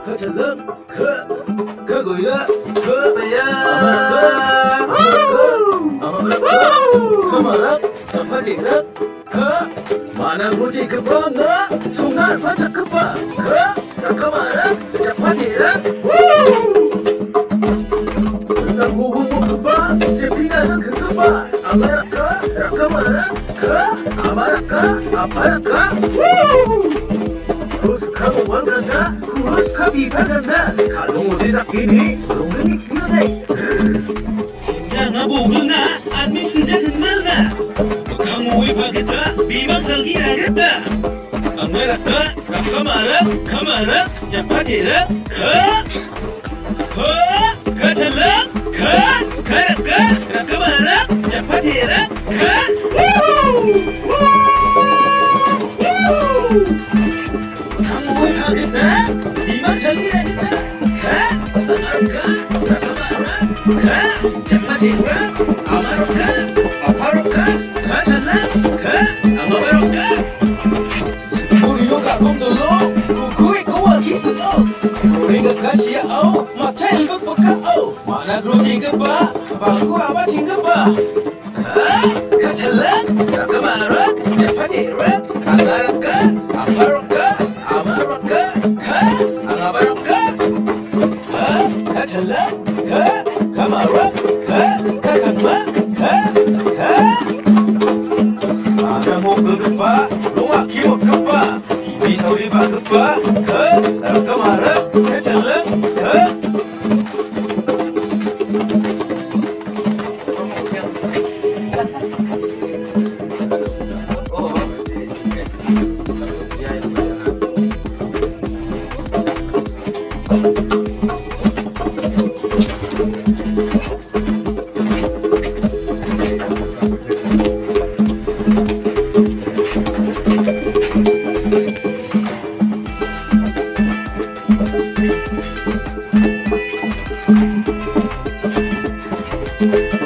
가찰랑 가고야 가마라 자파디라 만화고지 급하나 송날 반짝 급하 가마라 자파디라 나고봉모 급하 세피나는 그 급하 아마라카 라카마라 아마라카 아파라카 Kurusukamu wanganda, kurusukabi baganda. Kalau mau tidak gini, ronggani kira deh. Jangan bohong na, admin sudah kenal na. Kamu iba kita, bimang salgira kita. Angaraka, rakamara, kamara, japatera, kacala, karaka, rakamara, japatera, kamu hageter, bimang salgira kita. Angaraka, japatera, amaroka, aparoka, kacala, amaroka. 우리 요가 곰돌로 구구이 꼬와 기슬로 우리가 가시야오 마차 일박박가오 만화그로지급바 방구 아바 징급바 가찰랑 라카마락 자파니락 아나라카 아파로카 아마로카 아나바로카 가찰랑 가마락 가상마 아나모 그급바 롱아 기못 급바 미소리 바급바 라카마락 가찰랑 Thank you.